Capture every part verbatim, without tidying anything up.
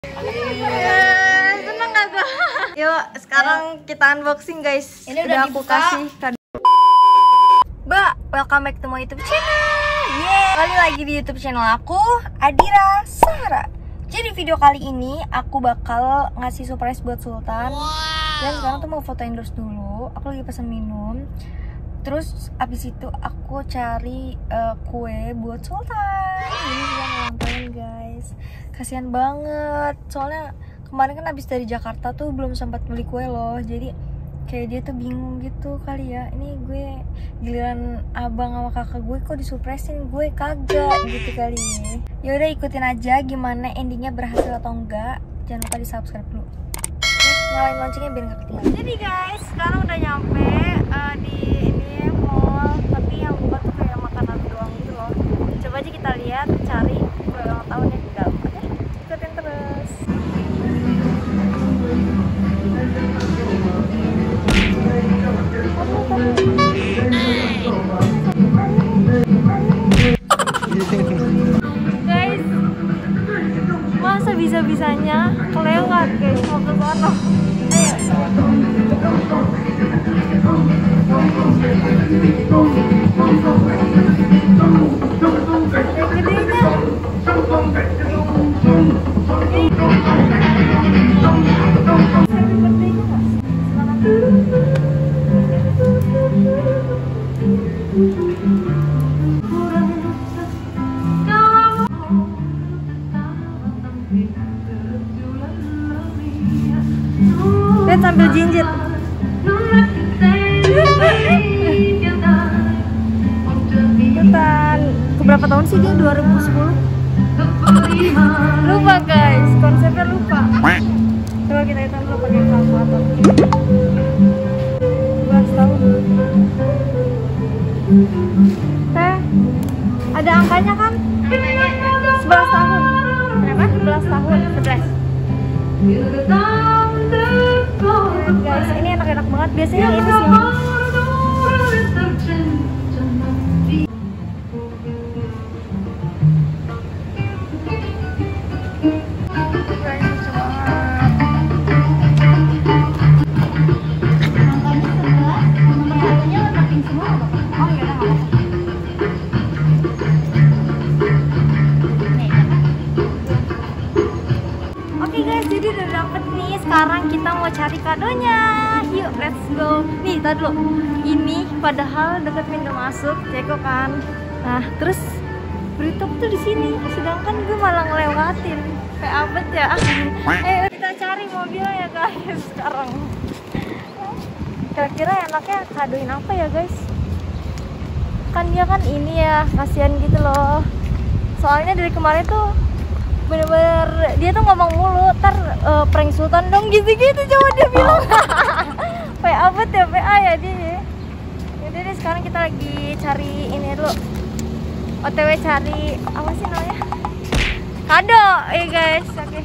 Yeah, seneng gak gue? Yuk, sekarang kita unboxing guys. Ini udah, udah aku kasih kado. Mbak, welcome back to my YouTube channel. Yeay, kali lagi di YouTube channel aku, Adira Sara. Jadi video kali ini aku bakal ngasih surprise buat Sultan. Wow. Dan sekarang tuh mau foto endorse dulu. Aku lagi pesan minum. Terus abis itu aku cari uh, kue buat Sultan. Ini juga ulang tahun guys. Kasian banget. Soalnya kemarin kan abis dari Jakarta tuh belum sempat beli kue loh. Jadi kayak dia tuh bingung gitu kali ya. Ini gue giliran abang sama kakak gue kok disurprisein, gue kagak gitu kali ya. Yaudah ikutin aja gimana endingnya berhasil atau enggak. Jangan lupa di subscribe dulu. Nyalain loncengnya biar gak ketinggalan. Jadi guys, sekarang udah nyampe uh, di ini mall, tapi yang buka tuh kayak makanan doang gitu loh. Coba aja kita lihat, cari kue ulang tahunnya di dalam. Oke, ikutin terus. Guys, masa bisa-bisanya kelewat guys, mau ke sono. Lihat sambil jinjit. Ikutan. Keberapa tahun sih dia? dua ribu sepuluh. Lupa guys, konsepnya lupa. Coba kita hitung dulu pakai kalkulator. dua belas tahun. Teh, ada angkanya kan? sebelas tahun. Berapa? sebelas tahun. sebelas. Guys, ini enak-enak banget. Biasanya ini sih. Sekarang kita mau cari kadonya. Yuk, let's go. Nih, tadi dulu. Ini padahal deket pintu masuk, Ceko kan. Nah, terus Britop tuh di sini. Sedangkan gue malah ngelewatin. Kayak abet ya. Ayo kita cari mobilnya ya guys sekarang. Kira-kira enaknya kadoin apa ya guys? Kan dia kan ini ya, kasihan gitu loh. Soalnya dari kemarin tuh bener-bener dia tuh ngomong mulu, ntar uh, prank Sultan dong gitu-gitu, coba dia bilang. P A bet ya, P A ya dia. Yaudah deh, sekarang kita lagi cari ini dulu, O T W cari apa sih namanya, kado ya guys. Oke okay.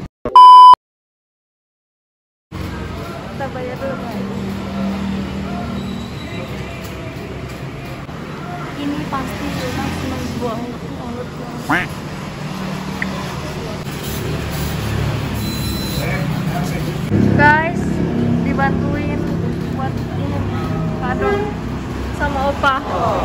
Kita bayar dulu guys. Ini pasti Sultan seneng banget banget. Guys, dibantuin buat ini kado sama opa.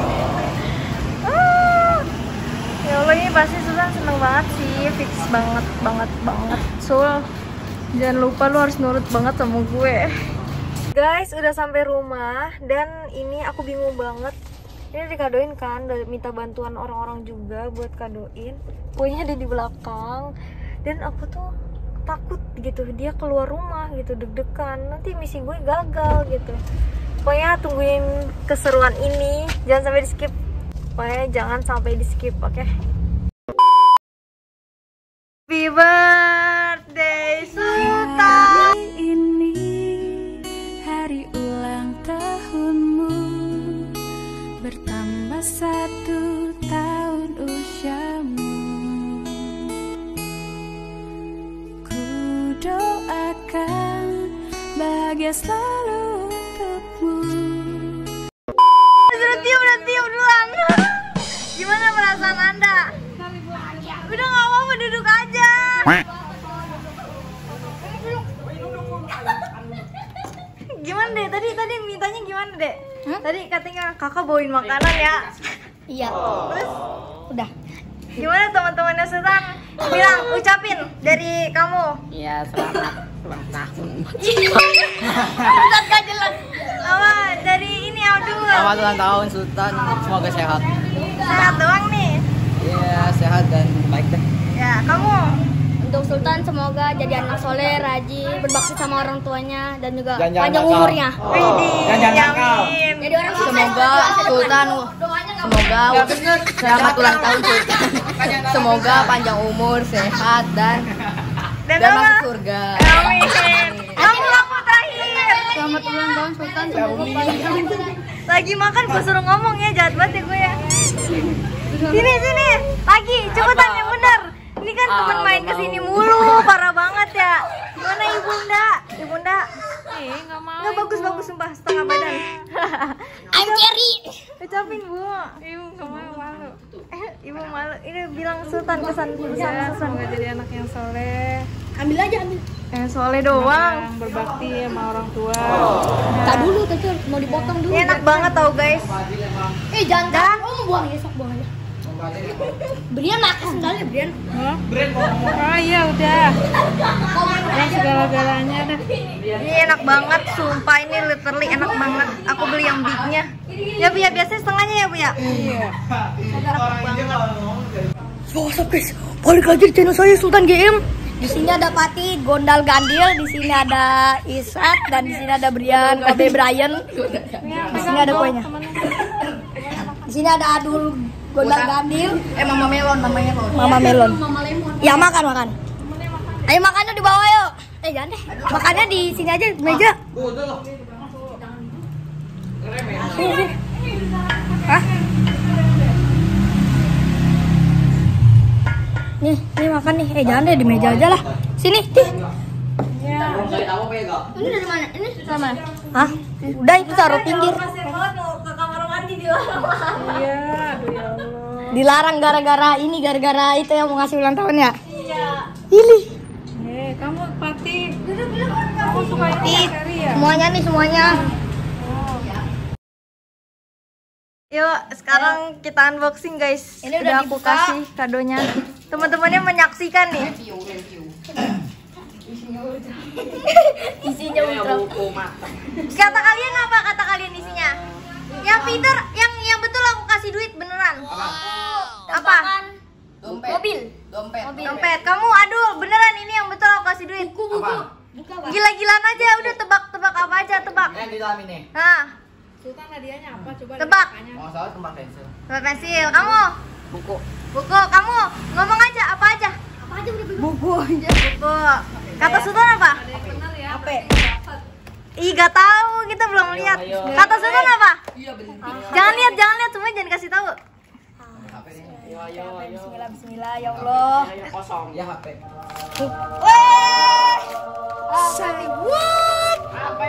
Ah, ya Allah, ini pasti Sultan seneng banget sih, fix banget banget banget. Sul, jangan lupa lu harus nurut banget sama gue. Guys, udah sampai rumah dan ini aku bingung banget. Ini dikadoin kan, udah minta bantuan orang-orang juga buat kadoin. Kuenya ada di belakang dan aku tuh takut gitu dia keluar rumah gitu, deg-degan nanti misi gue gagal gitu. Pokoknya tungguin keseruan ini, jangan sampai di skip. Pokoknya jangan sampai di skip, oke? Okay? Happy birthday Sultan. Ini hari ulang tahunmu, bertambah satu tahun usiamu. Doakan bahagia selalu untukmu. Udah tiup, udah tiup duluan. Gimana perasaan Anda? Udah gak mau, duduk aja. Dek, huh? Tadi katanya kakak bawain makanan ya? Iya. Terus? Udah. Gimana teman-temannya Sultan? Bilang, ucapin dari kamu. Iya, selamat ulang tahun. Sultan gak jelas. Apa? Dari ini Abdul. Selamat ulang tahun Sultan, semoga sehat. Sehat doang nih. Iya, sehat dan baik deh. Ya, kamu? Untuk Sultan semoga jadi anak soleh, rajin, berbakti sama orang tuanya dan juga Jangan panjang nakal. umurnya. Widih, yamin. Jadi orang sukses. Semoga Sultan, semoga selamat ulang tahun Sultan. Semoga panjang umur, sehat dan Dan dan apa? masuk surga. Amin. Kamu aku terakhir. Selamat ulang tahun Sultan, semoga panjang. Lagi makan gue suruh ngomong ya, jahat banget ya gue ya. Sini sini, lagi cepetan yang bener. Ini kan temen Ah, main nggak kesini mau. mulu, parah banget ya. Gimana ibunda? Ibunda? Eh, nggak mau. Nggak bagus bagus sumpah setengah badan. I'm Cherry. Ucapin bu. Ibu nggak mau, malu. Eh, ibu malu. Ini bilang Sultan pesan pesan Ya, pesan. semoga jadi anak yang soleh, Ambil aja, ambil. Eh soleh doang. yang berbakti sama orang tua. Tak dulu, kecil mau dipotong dulu. Ini enak banget tau guys. Eh, jangan. Dah. Oh, mau buang ya, sok buang aja. Brian makan sendalnya, Brian. Hah? Oh iya udah. Ya segala-galanya dah. Ini enak banget, sumpah ini literally enak banget. Aku beli yang bignya. Ya bu ya, biasanya setengahnya ya bu ya. Iya. What's up guys, balik lagi di channel saya Sultan G M. Di sini ada Pati, Gondal Gandil, di sini ada Isat dan di sini ada Brian, Kobe Brian. Di sini ada kuenya. Di sini ada Adul Gondal Gandil, Eh, Mama Melon, Mama Melon. Mama Melon. Mama Lemon. Ya makan makan. Ayo makannya di bawah yuk. Eh jangan deh. Makannya di sini aja di meja. Sini, sini. Hah? Nih, nih makan nih. Eh jangan deh di meja aja lah. Sini, nih. Ini dari mana? Ini dari mana? Hah? Udah itu taruh pinggir. Masih banget mau ke kamar mandi di bawah. Iya, aduh ya Allah. Dilarang gara-gara ini, gara-gara itu yang mau ngasih ulang tahun ya? Iya. Ini. Eh, kamu Pati. Kamu suka ini Ih, seri ya? semuanya nih semuanya. Yuk, sekarang kita unboxing guys. Ini udah aku dibuka. kasih kadonya. Teman-temannya menyaksikan nih. Isinya ultra. Kata kalian apa? Kata kalian isinya? Yang Peter, yang yang betul aku kasih duit beneran. Apa? Dompet. Mobil. Dompet. Dompet. Kamu aduh, beneran ini yang betul aku kasih duit. Gila-gilaan aja, udah tebak-tebak apa aja, tebak. Yang di dalam ini. Nah, Sultan hadiahnya apa? Coba tebak. ditanya. Mau salah tempat pensil. Tebak pensil. Kamu? Buku. Buku. Kamu ngomong aja apa aja? Apa aja udah Buku aja. Buku. Kata Sultan apa? Bener ya. Apa? Ih, gak tahu, kita belum lihat. ayo. Kata Sultan apa? Iya, bener. Jangan lihat, jangan lihat, semua jangan kasih tahu. H P ini. Ayo, ayo, ayo. Bismillah, bismillah ya Allah. Ayo, kosong. Ya, H P. Weh! Say what? Apa?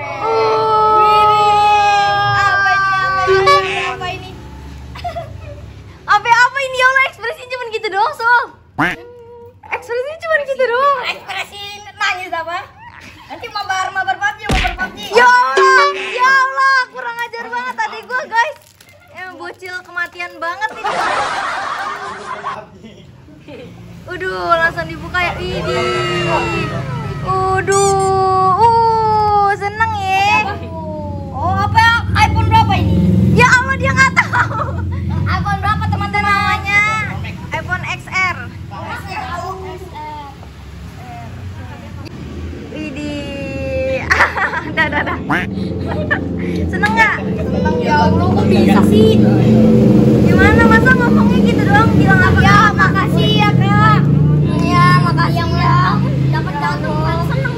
Apa ini? Apa ini? Apa ini? Apa apa ini ya Allah, ekspresinya cuma gitu doang, Sol. Ekspresinya cuma gitu doang. Ekspresi nangis apa? Nanti mabar mabar P U B G, mabar P U B G. Ya Allah, ya Allah, kurang ajar banget adik gua, guys. Yang bocil kematian banget ini. Udah, langsung dibuka ya. Widih. Uduh, uh, seneng ya. Oh, apa ya? iPhone berapa ini? Ya Allah, dia nggak tahu. iPhone berapa teman-teman? Namanya iPhone X R. Widih. Dah, dah, dah. Seneng nggak? Ya Allah, kok bisa sih? Gimana masa ngomongnya gitu doang? Bilang apa? Ya, makasih ya, Kak. Ya, makasih ya. Dapat jantung seneng.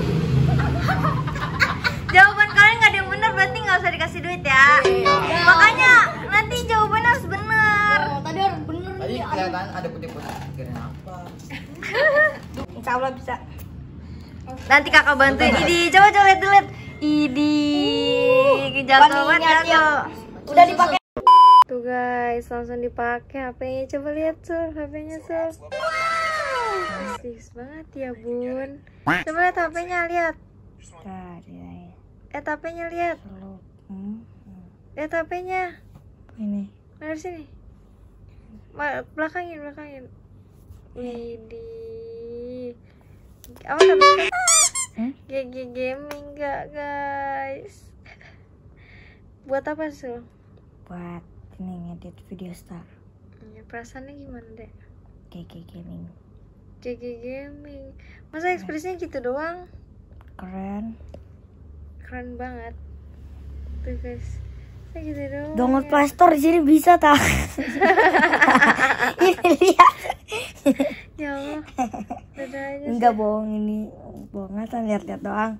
Jawaban kalian nggak ada yang benar, berarti nggak usah dikasih duit ya. Makanya nanti jawabannya harus benar. Oh, tadi harus bener Tadi nih. kelihatan ada putih-putih. Kira apa? Insya Allah bisa. Nanti kakak bantuin. Idi, coba coba lihat lihat. Idi, jatuh banget Wanginya jatuh. Udah dipakai. Tuh guys, langsung dipakai H P-nya. Coba lihat Sul, H P-nya Sul. Asik banget ya bun. Coba lihat H P-nya, lihat. Eh H P-nya lihat. Lihat H P-nya. Ini. Mana sini? Ma belakangin, belakangin. Widih. Apa namanya? Hmm? G G Gaming gak guys? Buat apa sih? Buat ini ngedit video star. Ya, perasaannya gimana deh? G G Gaming. G G Gaming. Masa ekspresinya gitu doang? Keren. Keren banget. Tuh guys. Saya gitu doang. Download ya. Play Store di sini bisa tak? Ini lihat. Ya Allah. Dadah aja. Enggak bohong ini. Bohongan lihat-lihat doang.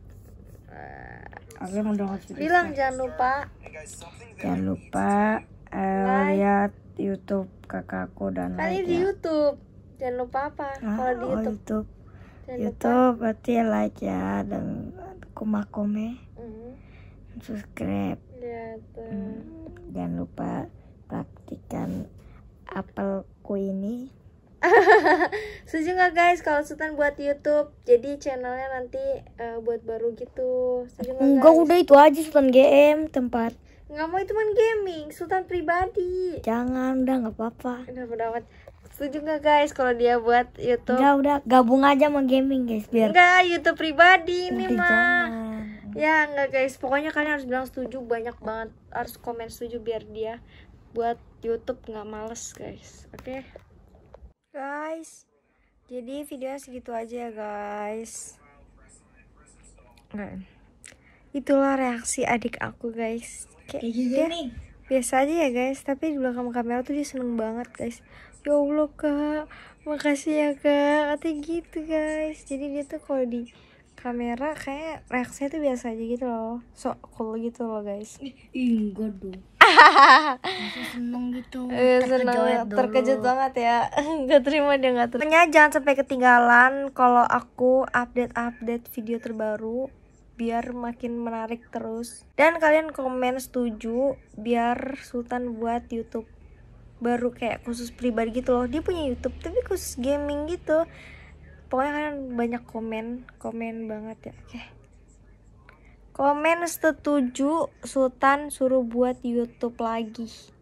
Oke, mau download video Bilang Star. jangan lupa Jangan lupa eh, Like. lihat YouTube kakakku dan kan ini like di ya. YouTube. Jangan lupa apa? Ah, Kalau di oh, YouTube. YouTube. Jangan YouTube berarti like ya dan kuma-kome, lupa. Hmm, subscribe. lihat. tuh. Hmm, jangan lupa praktikan apelku ini. Setuju nggak guys kalau Sultan buat YouTube? Jadi channelnya nanti eh, buat baru gitu. Setuju nggak Enggak, guys? udah itu aja Sultan G M tempat. Nggak mau itu main gaming, Sultan pribadi. Jangan, udah nggak apa-apa. Udah pendapat. Setuju nggak guys kalau dia buat YouTube? Udah, udah gabung aja sama gaming guys biar. Enggak, YouTube pribadi ini Udah, mah. jangan. Ya enggak guys, pokoknya kalian harus bilang setuju banyak banget, harus komen setuju biar dia buat YouTube nggak males guys. Oke guys, jadi videonya segitu aja ya guys. Nggak. Itulah reaksi adik aku guys. Kayak dia biasa aja ya guys, tapi di belakang kamera tuh dia seneng banget guys. Ya Allah kak, makasih ya kak, katanya gitu guys. Jadi dia tuh kalau di kamera kayak reaksinya tuh biasa aja gitu loh, sok cool gitu loh guys. Enggak dong. Seneng gitu. Eh, seneng, terkejut banget ya. Gak terima dia gak terima. Pokoknya jangan sampai ketinggalan kalau aku update-update video terbaru biar makin menarik terus. Dan kalian komen setuju biar Sultan buat YouTube baru kayak khusus pribadi gitu loh. Dia punya YouTube tapi khusus gaming gitu. Pokoknya kalian banyak komen, komen banget ya. Oke. Komen setuju Sultan suruh buat YouTube lagi.